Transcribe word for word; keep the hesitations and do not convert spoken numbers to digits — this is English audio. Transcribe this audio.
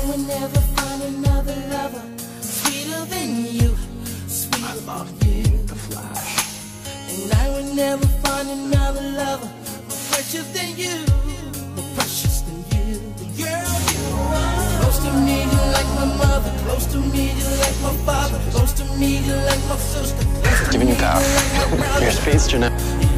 will never find another lover sweeter than you, sweeter I love you, the Flash. And I will never find another lover more precious than you, more precious than you. The girl you are. Close to me, you like my mother. Close to me, you like my father. Close to me, you like my sister. Giving you power. Your space, Jeanette.